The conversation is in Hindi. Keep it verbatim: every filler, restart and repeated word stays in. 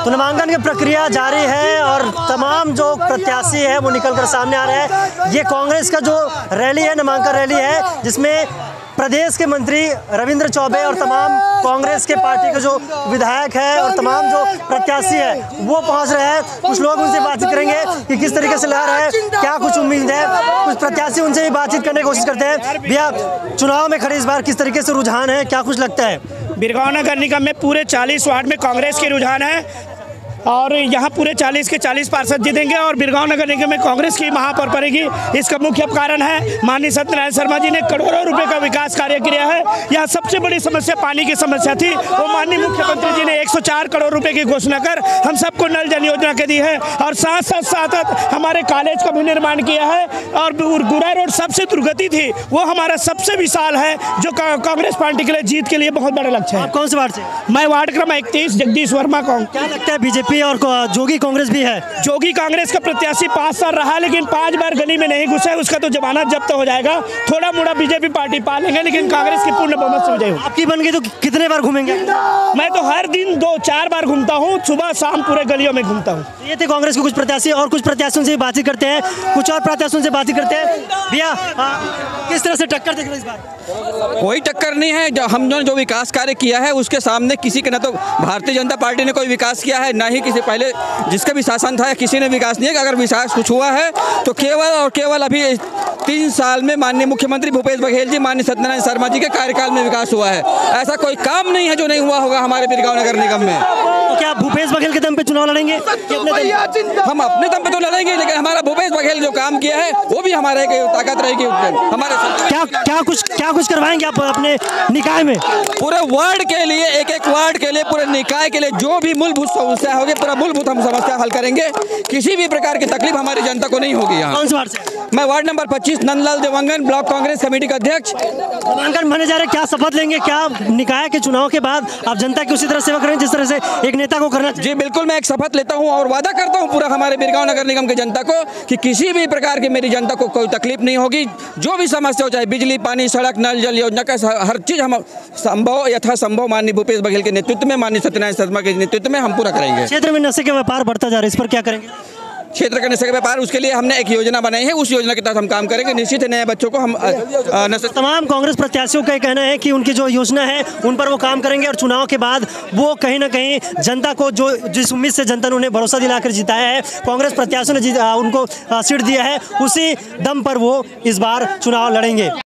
तो नामांकन की प्रक्रिया जारी है और तमाम जो प्रत्याशी है वो निकल कर सामने आ रहे हैं। ये कांग्रेस का जो रैली है, नामांकन रैली है, जिसमें प्रदेश के मंत्री रविंद्र चौबे और तमाम कांग्रेस के पार्टी के जो विधायक है और तमाम जो प्रत्याशी है वो पहुंच रहे हैं। कुछ लोग उनसे बातचीत करेंगे कि किस तरीके से लहर है, क्या कुछ उम्मीद है। कुछ प्रत्याशी उनसे भी बातचीत करने की कोशिश करते हैं। भैया, चुनाव में खड़े इस बार किस तरीके से रुझान है, क्या कुछ लगता है? बिरगांव नगर निगम में पूरे चालीस वार्ड में कांग्रेस के रुझान है और यहाँ पूरे चालीस के चालीस पार्षद जीतेंगे और बिरगांव नगर निगम में कांग्रेस की महापौर पड़ेगी। इसका मुख्य कारण है माननीय सत्यनारायण शर्मा जी ने करोड़ों रुपए का विकास कार्य किया है। यहाँ सबसे बड़ी समस्या पानी की समस्या थी, वो माननीय मुख्यमंत्री जी ने एक सौ चार करोड़ रुपए की घोषणा कर हम सबको नल जल योजना के दी है और साथ साथ साथ हमारे कॉलेज का भी निर्माण किया है और गुरा रोड सबसे दुर्गति थी, वो हमारा सबसे विशाल है जो कांग्रेस पार्टी के लिए जीत के लिए बहुत बड़ा लक्ष्य है। कौन से वार्ड से? मैं वार्ड क्रम इकतीस जगदीश वर्मा का हूँ। क्या लगता है बीजेपी और जोगी कांग्रेस भी है? जोगी कांग्रेस का प्रत्याशी पाँच साल रहा लेकिन पांच बार गली में नहीं घुसा, उसका तो जमानत जब्त हो जाएगा। थोड़ा मोड़ा बीजेपी पार्टी पालेंगे लेकिन कांग्रेस की पूर्ण बहुमत से विजय होगी। आपकी बन गई तो कितने बार घूमेंगे? मैं तो हर दिन दो चार बार घूमता हूँ, सुबह शाम पूरे गलियों में घूमता हूँ। ये थे कांग्रेस के कुछ प्रत्याशी और कुछ प्रत्याशियों से बातचीत करते हैं, कुछ और प्रत्याशियों से बातचीत करते हैं। भैया, किस तरह से टक्कर देख रहे इस बार? कोई टक्कर नहीं है। जो हमने जो विकास कार्य किया है उसके सामने किसी के, न तो भारतीय जनता पार्टी ने कोई विकास किया है, ना ही किसी पहले जिसका भी शासन था किसी ने विकास नहीं है। अगर विकास कुछ हुआ है तो केवल और केवल अभी तीन साल में माननीय मुख्यमंत्री भूपेश बघेल जी, माननीय सत्यनारायण शर्मा जी के कार्यकाल में विकास हुआ है। ऐसा कोई काम नहीं है जो नहीं हुआ होगा हमारे बिरगांव नगर निगम में। तो क्या भूपेश बघेल के दम पे चुनाव लड़ेंगे? हम अपने दम पे तो लड़ेंगे लेकिन हमारा भूपेश बघेल जो काम किया है वो भी हमारे ताकत रहेगी। हमारे क्या क्या कुछ क्या कुछ करवाएंगे आप अपने निकाय में? पूरे वार्ड के लिए, एक एक वार्ड के लिए, पूरे निकाय के लिए जो भी मूलभूत समस्या होगी पूरा मूलभूत हम समस्या हल करेंगे। किसी भी प्रकार की तकलीफ हमारी जनता को नहीं होगी। यहाँ कौन से वार्ड से? मैं वार्ड नंबर पच्चीस नंदलाल देवांगन, ब्लॉक कांग्रेस कमेटी का अध्यक्ष। नामांकन भरने जा रहे, क्या शपथ लेंगे? क्या निकाय के चुनाव के बाद आप जनता की उसी तरह सेवा करेंगे जिस तरह से एक नेता को करना चाहिए? जी बिल्कुल, मैं एक शपथ लेता हूं और वादा करता हूं पूरा हमारे बिरगांव नगर निगम की जनता को कि किसी भी प्रकार की मेरी जनता को कोई तकलीफ नहीं होगी। जो भी समस्या हो, चाहे बिजली, पानी, सड़क, नल जल योजना का हर चीज हम संभव यथा संभव माननीय भूपेश बघेल के नेतृत्व में, माननीय सत्यनारायण शर्मा के नेतृत्व में हम पूरा करेंगे। क्षेत्र में नशे का व्यापार बढ़ता जा रहा है, इस पर क्या करेंगे? क्षेत्र का नशे का व्यापार, उसके लिए हमने एक योजना बनाई है, उस योजना के तहत हम काम करेंगे। निश्चित है नए बच्चों को हम नशे। तमाम कांग्रेस प्रत्याशियों का कहना है कि उनकी जो योजना है उन पर वो काम करेंगे और चुनाव के बाद वो कहीं ना कहीं जनता को, जो जिस उम्मीद से जनता ने उन्हें भरोसा दिलाकर जिताया है, कांग्रेस प्रत्याशियों ने उनको सीट दिया है, उसी दम पर वो इस बार चुनाव लड़ेंगे।